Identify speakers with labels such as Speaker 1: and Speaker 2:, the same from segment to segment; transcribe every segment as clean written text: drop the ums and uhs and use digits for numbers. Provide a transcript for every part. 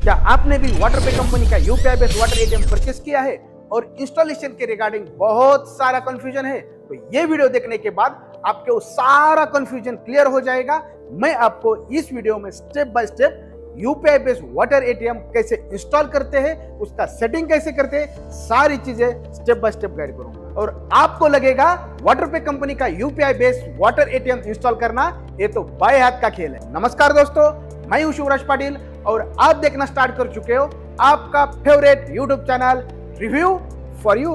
Speaker 1: क्या आपने भी वाटरपे कंपनी का UPI based water ATM purchase किया है और इंस्टॉलेशन के रिगार्डिंग बहुत सारा कंफ्यूजन है? तो ये वीडियो देखने के बाद आपके वो सारा कंफ्यूजन क्लियर हो जाएगा। मैं आपको इस वीडियो में step by step UPI based water ATM कैसे इंस्टॉल करते हैं, उसका सेटिंग कैसे करते हैं, सारी चीजें स्टेप बाय स्टेप गाइड करूंगा। और आपको लगेगा वाटरपे कंपनी का UPI based water ATM install करना ये तो बाय हाथ का खेल है। नमस्कार दोस्तों, मैं हूं शिवराज पाटिल और आप देखना स्टार्ट कर चुके हो आपका favourite YouTube channel review for you.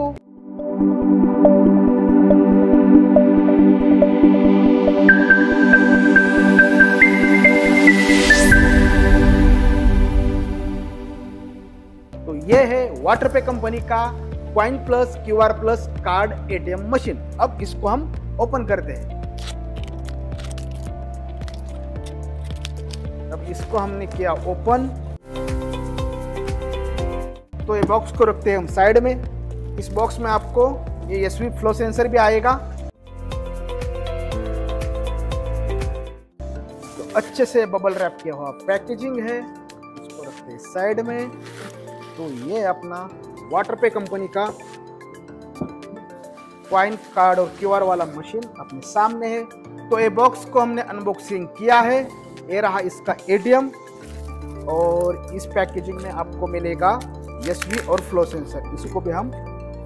Speaker 1: तो ये है वाटरपे कंपनी का coin plus QR plus card ATM machine. अब इसको हम ओपन करते हैं। अब इसको हमने किया ओपन, तो ये बॉक्स को रखते हैं हम साइड में। इस बॉक्स में आपको ये एसवी फ्लो सेंसर भी आएगा, तो अच्छे से बबल रैप किया हुआ पैकेजिंग है। इसको रखते हैं साइड में। तो ये अपना वाटरपे कंपनी का कॉइन कार्ड और क्यूआर वाला मशीन अपने सामने है। तो ये बॉक्स को हमने अनबॉक्सिंग किया है। ये रहा इसका एटीएम और इस पैकेजिंग में आपको मिलेगा एसवी और फ्लो सेंसर। इसको भी हम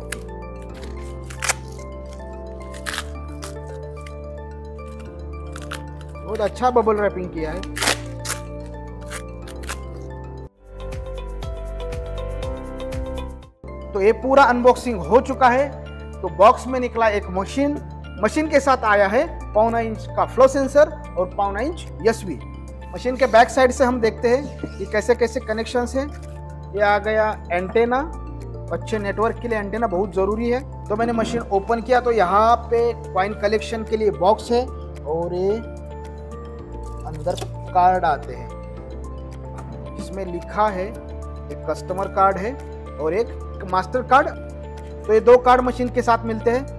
Speaker 1: बहुत अच्छा बबल रैपिंग किया है। तो ये पूरा अनबॉक्सिंग हो चुका है। तो बॉक्स में निकला एक मशीन के साथ आया है 1.25 इंच का फ्लो सेंसर और 1.25 इंच एसवी। मशीन के बैक साइड से हम देखते हैं कि कैसे कैसे कनेक्शंस हैं। ये आ गया एंटेना, अच्छे नेटवर्क के लिए एंटेना बहुत ज़रूरी है। तो मैंने मशीन ओपन किया तो यहाँ पे कॉइन कलेक्शन के लिए बॉक्स है और ये अंदर कार्ड आते हैं। इसमें लिखा है एक कस्टमर कार्ड है और एक मास्टर कार्ड। तो ये दो कार्ड मशीन के साथ मिलते हैं।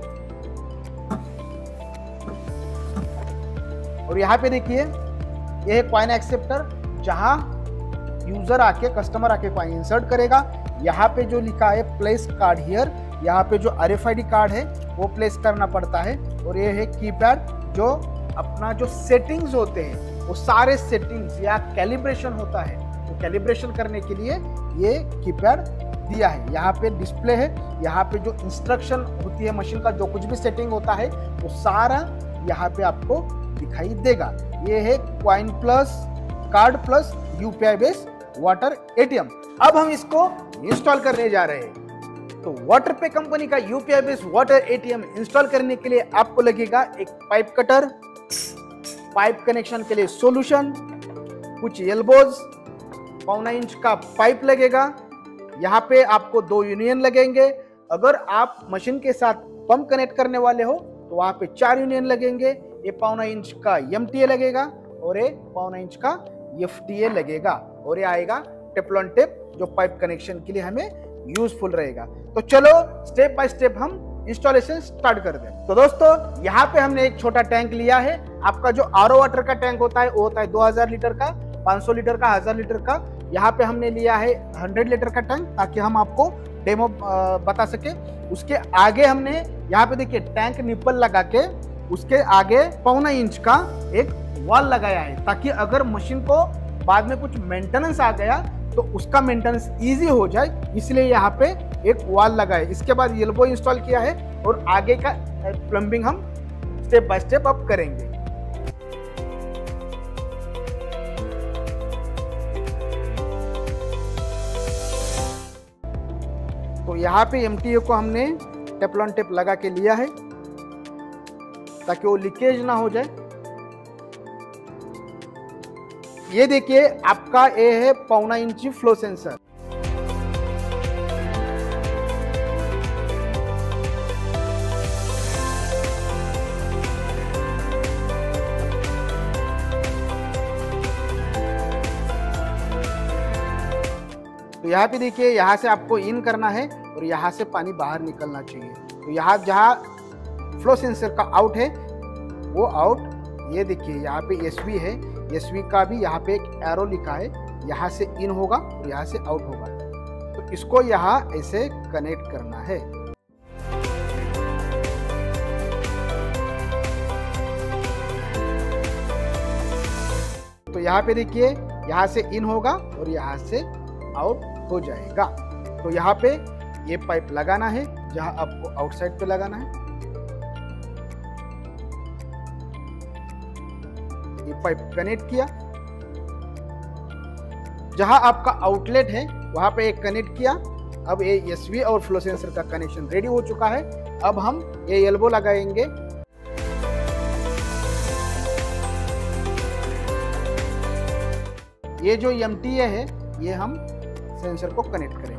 Speaker 1: और यहाँ पे देखिए ये है कॉइन एक्सेप्टर, जहां यूजर आके कस्टमर आके कॉइन इंसर्ट करेगा। यहाँ पे जो लिखा है प्लेस कार्ड हियर, यहाँ पे जो RFID कार्ड है वो प्लेस करना पड़ता है। और ये है कीपैड, जो अपना जो सेटिंग्स होते हैं वो सारे सेटिंग्स या कैलिब्रेशन होता है, तो कैलिब्रेशन करने के लिए ये कीपैड दिया है। यहाँ पे डिस्प्ले है, यहाँ पे जो इंस्ट्रक्शन होती है मशीन का, जो कुछ भी सेटिंग होता है वो सारा यहाँ पे आपको दिखाई देगा। ये है coin plus card plus UPI based water ATM. अब हम इसको इंस्टॉल करने जा रहे हैं। तो वाटरपे कंपनी का UPI based water ATM install करने के लिए आपको लगेगा एक पाइप कटर, पाइप कनेक्शन के लिए सॉल्यूशन, कुछ एल्बोज, 1.25 इंच का पाइप लगेगा। यहाँ पे आपको 2 यूनियन लगेंगे। अगर आप मशीन के साथ पंप कनेक्ट करने वाले हो तो वहाँ पे 4 यूनियन लगेंगे। ये 1.25 इंच का MTA लगेगा और ये 1.25 इंच का FTA लगेगा। और ये आएगा टेफ्लॉन टेप, जो पाइप कनेक्शन के लिए हमें यूजफुल रहेगा। तो चलो स्टेप बाय स्टेप हम इंस्टॉलेशन स्टार्ट कर दें। तो दोस्तों यहाँ पे हमने एक छोटा टैंक लिया है। आपका जो RO वाटर का टैंक होता है वो होता है 2000 लीटर का, 500 लीटर का, 1000 लीटर का। यहाँ पे हमने लिया है 100 लीटर का टैंक, ताकि हम आपको डेमो बता सके। उसके आगे हमने यहाँ पे देखिए टैंक निप्पल लगा के उसके आगे 1.25 इंच का एक वॉल लगाया है, ताकि अगर मशीन को बाद में कुछ मेंटेनेंस आ गया तो उसका मेंटेनेंस इजी हो जाए, इसलिए यहाँ पे एक वॉल लगा है। इसके बाद एल्बो इंस्टॉल किया है और आगे का प्लम्बिंग हम स्टेप बाय स्टेप अब करेंगे। तो यहाँ पे MTA को हमने टेफ्लॉन टेप लगा के लिया है ताकि वो लीकेज ना हो जाए। ये देखिए आपका ये है 1.25 इंच फ्लो सेंसर। तो यहाँ पे देखिए, यहाँ से आपको इन करना है और यहाँ से पानी बाहर निकलना चाहिए। तो यहाँ जहाँ फ्लो सेंसर का आउट है वो आउट, ये देखिए यहाँ पे एसवी है, एसवी का भी यहाँ पे एक एरो लिखा है, यहाँ से इन होगा और यहाँ से आउट होगा। तो इसको यहाँ ऐसे कनेक्ट करना है। तो यहाँ पे देखिए, यहाँ से इन होगा और यहाँ से आउट हो जाएगा। तो यहाँ पे ये पाइप लगाना है जहां आपको आउटसाइड पे लगाना है। ये पाइप कनेक्ट किया, जहां आपका आउटलेट है वहां पे एक कनेक्ट किया। अब ये एसवी और फ्लो सेंसर का कनेक्शन रेडी हो चुका है। अब हम ये एल्बो लगाएंगे। ये जो एमटीए है ये हम सेंसर को कनेक्ट करेंगे।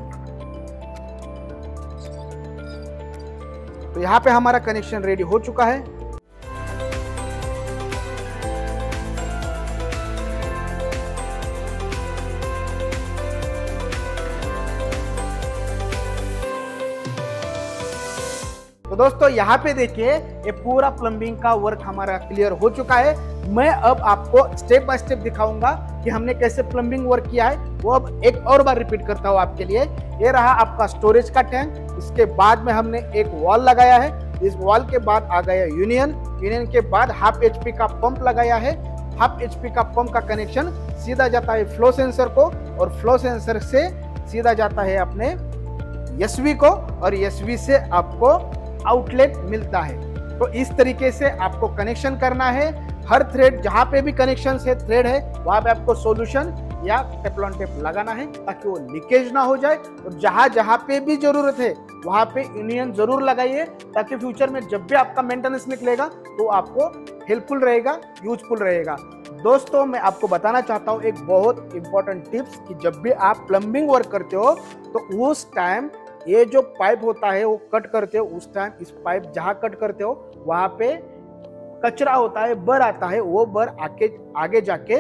Speaker 1: तो यहाँ पे हमारा कनेक्शन रेडी हो चुका है। तो दोस्तों यहाँ पे देखिए, ये पूरा प्लम्बिंग का वर्क हमारा क्लियर हो चुका है। मैं अब आपको स्टेप बाय स्टेप दिखाऊंगा कि हमने कैसे प्लम्बिंग वर्क किया है। वो अब एक और बार रिपीट करता हूँ आपके लिए। ये रहा आपका स्टोरेज का टैंक। इसके बाद में हमने एक वॉल लगाया है। इस वॉल के बाद आ गया यूनियन के बाद हाफ एचपी का पंप लगाया है। हाफ एचपी का पंप का कनेक्शन सीधा जाता है फ्लो सेंसर को और फ्लो सेंसर से सीधा जाता है अपने एसवी को और एसवी से आपको आउटलेट मिलता है। तो इस तरीके से आपको कनेक्शन करना है। हर थ्रेड जहां पे भी कनेक्शन से थ्रेड है वहां पे आपको सॉल्यूशन या टेफ्लॉन टेप लगाना है ताकि वो लीकेज ना हो जाए। और जहां जहां पे भी जरूरत है वहां पे यूनियन जरूर लगाइए ताकि फ्यूचर में जब भी आपका मेंटेनेंस निकलेगा तो आपको हेल्पफुल रहेगा, यूजफुल रहेगा। दोस्तों मैं आपको बताना चाहता हूँ एक बहुत इंपॉर्टेंट टिप्स कि जब भी आप प्लम्बिंग वर्क करते हो तो उस टाइम ये जो पाइप होता है वो कट करते हो, उस टाइम इस पाइप जहां कट करते हो वहां पे कचरा होता है, बर आता है। वो बर आगे जाके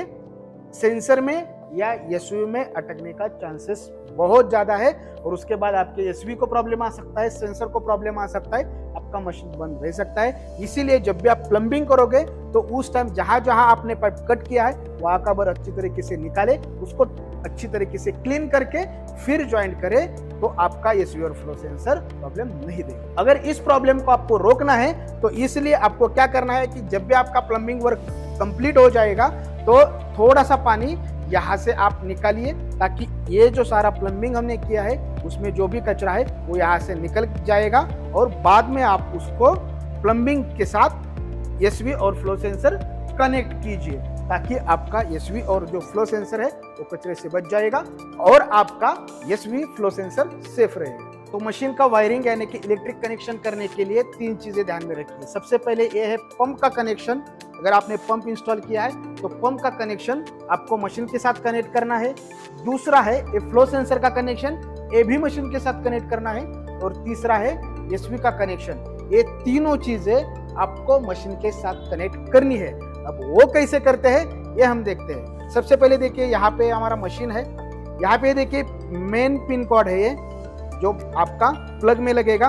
Speaker 1: सेंसर में या एसवी में अटकने का चांसेस बहुत ज्यादा है और उसके बाद आपके एसवी को प्रॉब्लम आ सकता है, सेंसर को प्रॉब्लम आ सकता है, आपका मशीन बंद रह सकता है। इसीलिए जब भी आप प्लम्बिंग करोगे तो उस टाइम जहां जहां आपने पाइप कट किया है वहां का बर अच्छी तरीके से निकाले, उसको अच्छी तरीके से क्लीन करके फिर ज्वाइंट करे तो आपका एसवी और फ्लो सेंसर प्रॉब्लम नहीं देगा। अगर इस प्रॉब्लम को आपको रोकना है तो इसलिए आपको क्या करना है कि जब भी आपका प्लम्बिंग वर्क कंप्लीट हो जाएगा तो थोड़ा सा पानी यहाँ से आप निकालिए ताकि ये जो सारा प्लम्बिंग हमने किया है उसमें जो भी कचरा है वो यहाँ से निकल जाएगा और बाद में आप उसको प्लम्बिंग के साथ एसवी और फ्लो सेंसर कनेक्ट कीजिए ताकि आपका एसवी और जो फ्लो सेंसर है वो कचरे से बच जाएगा और आपका एसवी फ्लो सेंसर सेफ रहेगा। तो मशीन का वायरिंग यानी कि इलेक्ट्रिक कनेक्शन करने के लिए 3 चीजें ध्यान में रखिए। सबसे पहले ये है पंप का कनेक्शन। अगर आपने पंप इंस्टॉल किया है तो पंप का कनेक्शन आपको मशीन के साथ कनेक्ट करना है। दूसरा है ये फ्लो सेंसर का कनेक्शन, ये भी मशीन के साथ कनेक्ट करना है। और तीसरा है एसवी का कनेक्शन। ये तीनों चीजें आपको मशीन के साथ कनेक्ट करनी है। अब वो कैसे करते हैं ये हम देखते हैं। सबसे पहले देखिए यहाँ पे हमारा मशीन है। यहाँ पे देखिए मेन पिन कोड है ये जो आपका प्लग में लगेगा।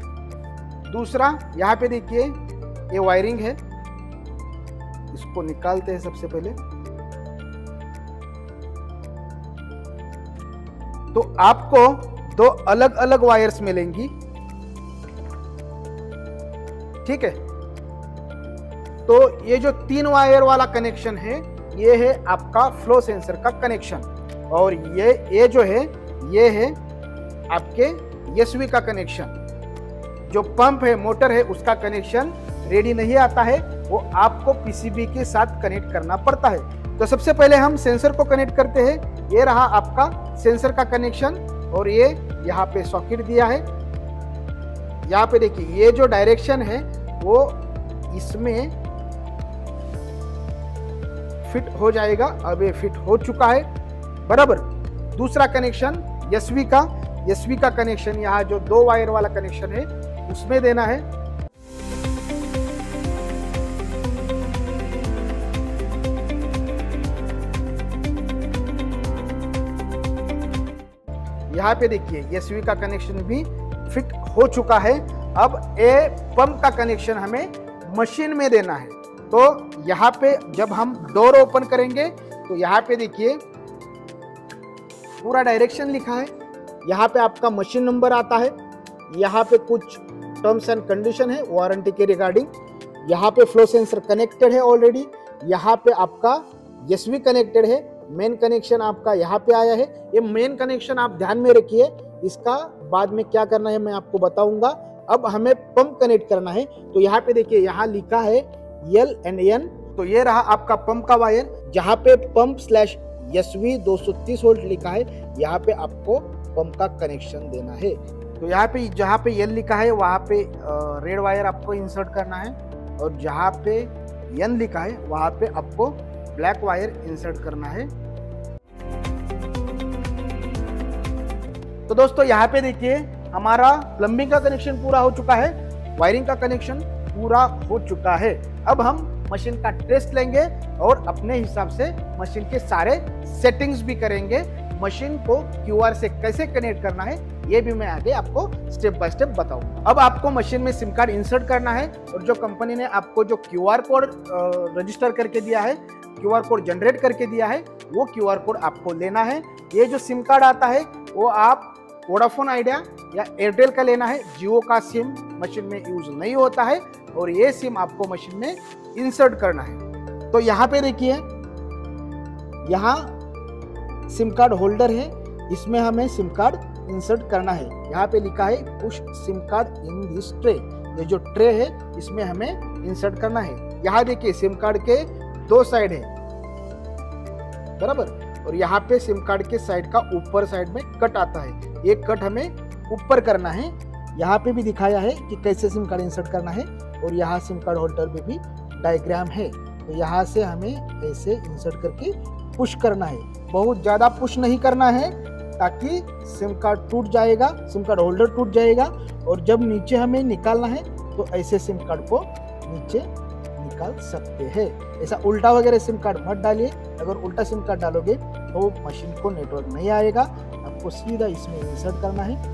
Speaker 1: दूसरा यहाँ पे देखिए ये वायरिंग है, इसको निकालते हैं सबसे पहले। तो आपको 2 अलग अलग वायर्स मिलेंगी, ठीक है। तो ये जो 3 वायर वाला कनेक्शन है ये है आपका फ्लो सेंसर का कनेक्शन और ये जो है ये है आपके एसवी का कनेक्शन। जो पंप है, मोटर है, उसका कनेक्शन रेडी नहीं आता है, वो आपको पीसीबी के साथ कनेक्ट करना पड़ता है। तो सबसे पहले हम सेंसर को कनेक्ट करते हैं। ये रहा आपका सेंसर का कनेक्शन और ये यहाँ पे सॉकेट दिया है। यहाँ पे देखिए ये जो डायरेक्शन है वो इसमें फिट हो जाएगा। अब ये फिट हो चुका है बराबर। दूसरा कनेक्शन एसवी का कनेक्शन यहाँ जो 2 वायर वाला कनेक्शन है उसमें देना है। यहाँ पे देखिए एसवी का कनेक्शन भी फिट हो चुका है। अब ये पंप का कनेक्शन हमें मशीन में देना है। तो यहाँ पे जब हम डोर ओपन करेंगे तो यहाँ पे देखिए पूरा डायरेक्शन लिखा है, यहाँ पे आपका मशीन नंबर आता है, यहाँ पे कुछ टर्म्स एंड कंडीशन है वारंटी के रिगार्डिंग, यहाँ पे फ्लो सेंसर कनेक्टेड है ऑलरेडी, यहाँ पे आपका एसवी कनेक्टेड है, मेन कनेक्शन आपका यहाँ पे आया है। ये मेन कनेक्शन आप ध्यान में रखिए, इसका बाद में क्या करना है मैं आपको बताऊंगा। अब हमें पंप कनेक्ट करना है, तो यहाँ पे देखिए यहाँ लिखा है L&N, तो ये रहा आपका पंप का वायर, जहाँ पे पंप स्लैश SV 230 वोल्ट लिखा है, यहाँ पे आपको पंप का कनेक्शन देना है। तो यहाँ पे जहाँ पे L लिखा है वहाँ पे रेड वायर आपको इंसर्ट करना है, और जहाँ पे N लिखा है वहाँ पे आपको ब्लैक वायर इंसर्ट करना है। तो दोस्तों यहाँ पे देखिए हमारा प्लम्बिंग का कनेक्शन पूरा हो चुका है, वायरिंग का कनेक्शन पूरा हो चुका है। अब हम मशीन का टेस्ट लेंगे और अपने हिसाब से मशीन के सारे सेटिंग्स भी करेंगे। मशीन को QR से कैसे कनेक्ट करना है ये भी मैं आगे आपको स्टेप बाय स्टेप बताऊंगा। अब आपको मशीन में सिम कार्ड इंसर्ट करना है, और जो कंपनी ने आपको जो QR कोड रजिस्टर करके दिया है, QR कोड जनरेट करके दिया है, वो QR कोड आपको लेना है। ये जो सिम कार्ड आता है वो आप वोडाफोन आइडिया या एयरटेल का लेना है, जियो का सिम मशीन में यूज नहीं होता है, और ये सिम आपको मशीन में इंसर्ट करना है। तो यहाँ पे देखिए यहाँ सिम कार्ड होल्डर है, इसमें हमें सिम कार्ड इंसर्ट करना है। यहाँ पे लिखा है push SIM card in this tray, ये जो ट्रे है इसमें हमें इंसर्ट करना है। यहाँ देखिए सिम कार्ड के 2 साइड है बराबर, और यहाँ पे सिम कार्ड के साइड का ऊपर साइड में कट आता है, एक कट हमें ऊपर करना है। यहाँ पे भी दिखाया है कि कैसे सिम कार्ड इंसर्ट करना है, और यहाँ सिम कार्ड होल्डर में भी डायग्राम है। तो यहाँ से हमें ऐसे इंसर्ट करके पुश करना है, बहुत ज़्यादा पुश नहीं करना है ताकि सिम कार्ड टूट जाएगा, सिम कार्ड होल्डर टूट जाएगा, और जब नीचे हमें निकालना है तो ऐसे सिम कार्ड को नीचे निकाल सकते हैं। ऐसा उल्टा वगैरह सिम कार्ड मत डालिए, अगर उल्टा सिम कार्ड डालोगे तो मशीन को नेटवर्क नहीं आएगा। आपको सीधा इसमें इंसर्ट करना है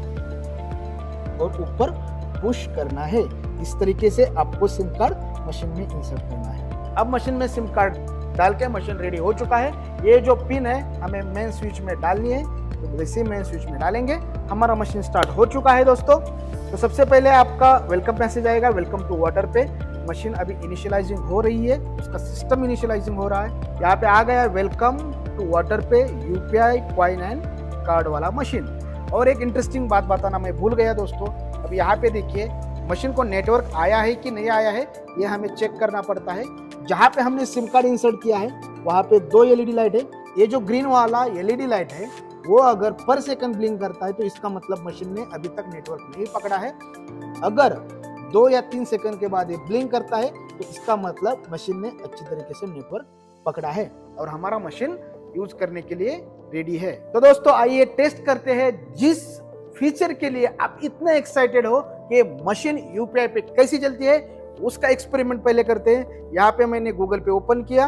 Speaker 1: और ऊपर पुश करना है। इस तरीके से आपको सिम कार्ड मशीन में इंसर्ट करना है। अब मशीन में सिम कार्ड डाल के मशीन रेडी हो चुका है। ये जो पिन है हमें मेन स्विच में डालनी है, तो जैसे मेन स्विच में डालेंगे हमारा मशीन स्टार्ट हो चुका है दोस्तों। तो सबसे पहले आपका वेलकम मैसेज आएगा, welcome to WaterPay. Machine अभी इनिशियलाइजिंग हो रही है, उसका सिस्टम इनिशियलाइजिंग हो रहा है। यहाँ पे आ गया welcome to WaterPay UPI coin and card वाला मशीन। और एक इंटरेस्टिंग बात बताना मैं भूल गया दोस्तों, अब यहाँ पे देखिए मशीन को नेटवर्क आया है कि नहीं आया है ये हमें चेक करना पड़ता है। जहाँ पे हमने सिम कार्ड इंसर्ट किया है वहाँ पे 2 LED लाइट है। ये जो ग्रीन वाला LED लाइट है वो अगर पर सेकंड ब्लिंक करता है तो इसका मतलब मशीन ने अभी तक नेटवर्क नहीं पकड़ा है। अगर 2 या 3 सेकंड के बाद ये ब्लिंक करता है तो इसका मतलब मशीन ने अच्छी तरीके से नेटवर्क पकड़ा है और हमारा मशीन यूज करने के लिए रेडी है। तो दोस्तों आइए टेस्ट करते हैं जिस फीचर के लिए आप इतने एक्साइटेड हो कि मशीन UPI पे कैसी चलती है, उसका एक्सपेरिमेंट पहले करते हैं। यहाँ पे मैंने गूगल पे ओपन किया,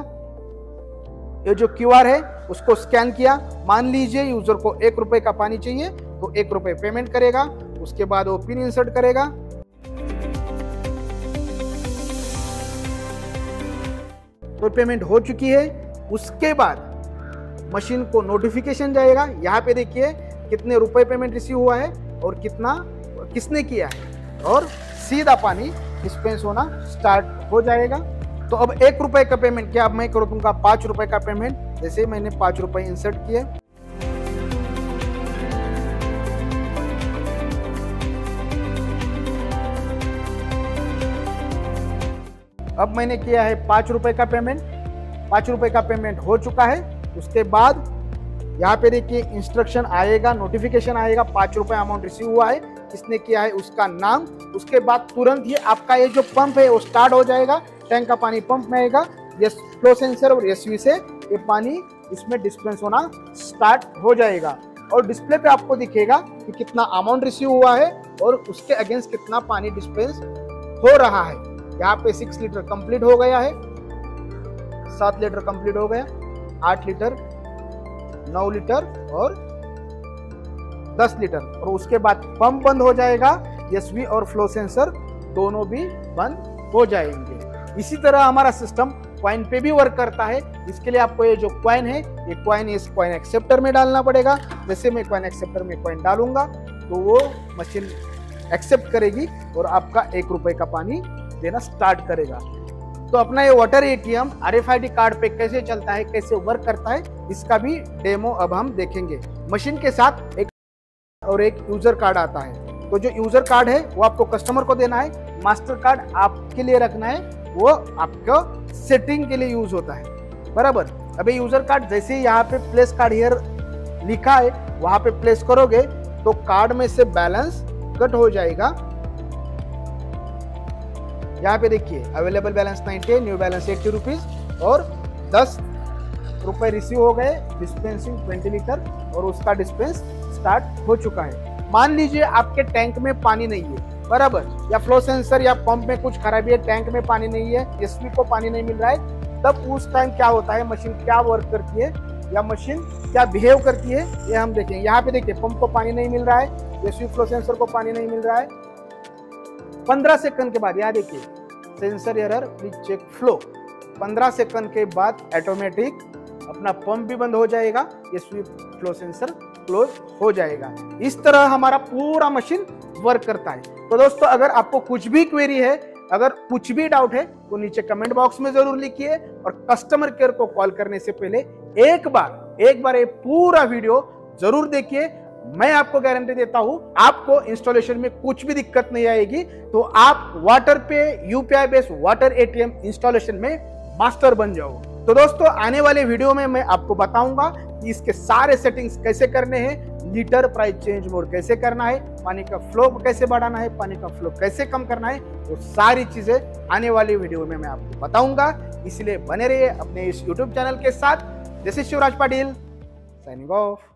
Speaker 1: ये जो QR है उसको स्कैन किया। मान लीजिए यूजर को 1 रुपए का पानी चाहिए तो 1 रुपए पेमेंट करेगा, उसके बाद वो पिन इंसर्ट करेगा। तो पेमेंट हो चुकी है। उसके बाद मशीन को नोटिफिकेशन जाएगा, यहाँ पे देखिए कितने रुपए पेमेंट रिसीव हुआ है और कितना किसने किया है, और सीधा पानी डिस्पेंस होना स्टार्ट हो जाएगा। तो अब 1 रुपए का पेमेंट क्या अब मैं करूँ दूंगा 5 रुपए का पेमेंट, जैसे मैंने 5 रुपए इंसर्ट किए। अब मैंने किया है 5 रुपए का पेमेंट, 5 रुपए का पेमेंट हो चुका है। उसके बाद यहाँ पे देखिए इंस्ट्रक्शन आएगा, नोटिफिकेशन आएगा, 5 रुपए अमाउंट रिसीव हुआ है, किसने किया है उसका नाम। उसके बाद तुरंत ही आपका ये जो पंप है वो स्टार्ट हो जाएगा, टैंक का पानी पंप में आएगा। ये फ्लो सेंसर और SV से ये पानी इसमें डिस्पेंस होना स्टार्ट हो जाएगा, और डिस्प्ले पे आपको दिखेगा कि कितना अमाउंट रिसीव हुआ है और उसके अगेंस्ट कितना पानी डिस्पेंस हो रहा है। यहाँ पे 6 लीटर कंप्लीट हो गया है, 7 लीटर कंप्लीट हो गया, 8 लीटर, 9 लीटर और 10 लीटर, और उसके बाद पंप बंद हो जाएगा। SV और फ्लो सेंसर दोनों भी बंद हो जाएंगे। इसी तरह हमारा सिस्टम कॉइन पे भी वर्क करता है। इसके लिए आपको ये जो कॉइन है, ये कॉइन इस कॉइन एक्सेप्टर में डालना पड़ेगा। जैसे मैं कॉइन एक्सेप्टर में कॉइन डालूंगा तो वो मशीन एक्सेप्ट करेगी और आपका 1 रुपए का पानी देना स्टार्ट करेगा। तो अपना ये वाटर एटीएम RFID कार्ड पे कैसे चलता है, कैसे वर्क करता है, इसका भी डेमो अब हम देखेंगे। मशीन के साथ एक यूजर कार्ड आता है। तो जो यूजर कार्ड है वो आपको कस्टमर को देना है, मास्टर कार्ड आपके लिए रखना है, वो आपका सेटिंग के लिए यूज होता है, बराबर। अभी यूजर कार्ड जैसे ही यहाँ पे प्लेस कार्ड हियर लिखा है वहां पे प्लेस करोगे तो कार्ड में से बैलेंस कट हो जाएगा। यहाँ पे देखिए available balance 90, new balance 80 rupees और 10 रुपए रिसीव हो गए। डिस्पेंसिंग 20 लीटर और उसका डिस्पेंस स्टार्ट हो चुका है। मान लीजिए आपके टैंक में पानी नहीं है, बराबर, या फ्लो सेंसर या पंप में कुछ खराबी है, टैंक में पानी नहीं है, एसवी को पानी नहीं मिल रहा है, तब उस टाइम क्या होता है, मशीन क्या वर्क करती है या मशीन क्या बिहेव करती है, ये हम देखेंगे। यहाँ पे देखिए पंप को पानी नहीं मिल रहा है, एसवी फ्लो सेंसर को पानी नहीं मिल रहा है। 15 सेकंड के बाद यहाँ देखिए sensor error, please check flow. 15 second के बाद ऑटोमेटिक अपना पंप भी बंद हो जाएगा, ये स्वीप फ्लो सेंसर क्लोज हो जाएगा। इस तरह हमारा पूरा मशीन वर्क करता है। तो दोस्तों अगर आपको कुछ भी क्वेरी है, अगर कुछ भी डाउट है तो नीचे कमेंट बॉक्स में जरूर लिखिए और कस्टमर केयर को कॉल करने से पहले एक बार ये पूरा वीडियो जरूर देखिए। मैं आपको गारंटी देता हूं आपको इंस्टॉलेशन में कुछ भी दिक्कत नहीं आएगी, तो आप WaterPay UPI based water ATM installation में मास्टर बन जाओ। तो दोस्तों आने वाले वीडियो में मैं आपको बताऊंगा कि इसके सारे सेटिंग्स कैसे करने हैं, लीटर प्राइस चेंज मोड कैसे करना है, पानी का फ्लो कैसे बढ़ाना है, पानी का फ्लो कैसे कम करना है, वो सारी चीजें आने वाली वीडियो में मैं आपको बताऊंगा। इसलिए बने रहिए अपने इस यूट्यूब चैनल के साथ। This is Shivraj Patil signing of.